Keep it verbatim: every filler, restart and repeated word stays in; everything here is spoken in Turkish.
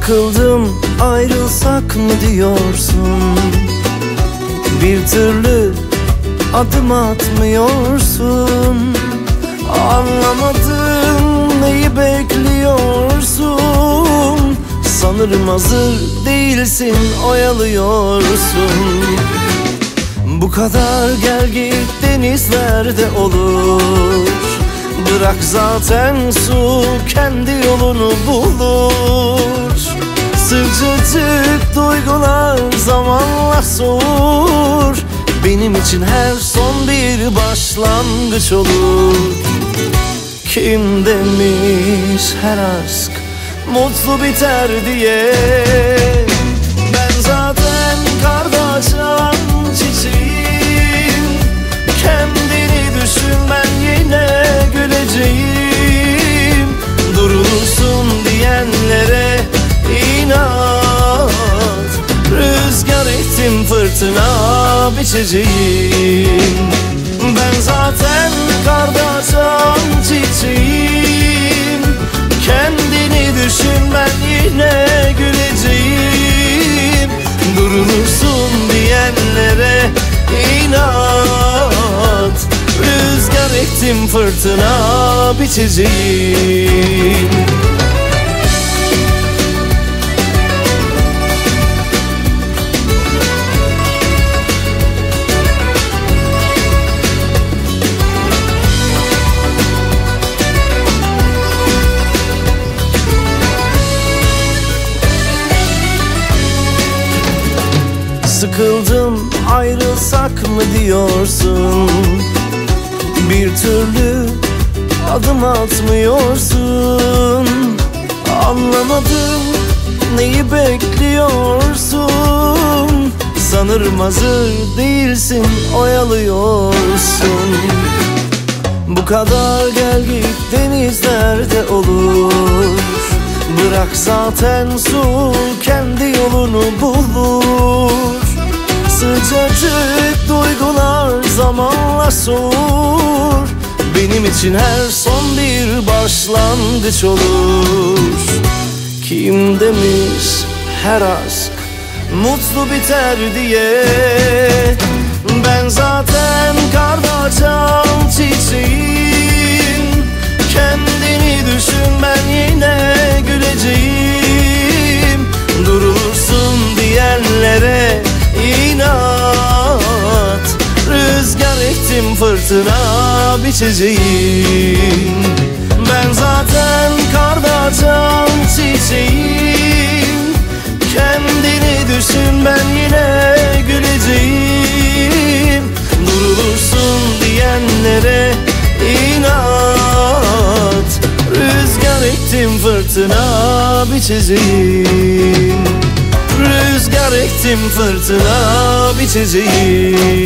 Sıkıldım, ayrılsak mı diyorsun? Bir türlü adım atmıyorsun. Anlamadım, neyi bekliyorsun? Sanırım hazır değilsin, oyalıyorsun. Bu kadar gel git denizlerde olur. Bırak zaten su kendi yolunu bulur. Sıcacık duygular zamanla soğur. Benim için her son bir başlangıç olur. Kim demiş her aşk mutlu biter diye? Ben zaten karda açan çiçeğim. Kendini düşün, ben yine güleceğim. Durursun diyenlere inat. Rüzgar ettim, fırtına biçeceğim. Ben zaten karda açan çiçeğim. Kendini düşün, ben yine güleceğim. Durursun diyenlere inat. Rüzgar ettim, fırtına biçeceğim. Sıkıldım, ayrılsak mı diyorsun? Bir türlü adım atmıyorsun. Anlamadım, neyi bekliyorsun? Sanırım hazır değilsin, oyalıyorsun. Bu kadar gel git denizlerde olur. Bırak zaten su kendi yolunu bulur. Sıcacık duygular zamanla soğur. Benim için her son bir başlangıç olur. Kim demiş her aşk mutlu biter diye? Ben zaten karda açan çiçeğim. Kendini düşün, ben yine güleceğim. Durursun diyenlere inat. Rüzgar ettim, fırtına biçeceğim. Ben zaten karda açan çiçeğim. Kendini düşün, ben yine güleceğim. Durursun diyenlere inat. Rüzgar ettim, fırtına biçeceğim. Rüzgar ettim, fırtına biçeceğim.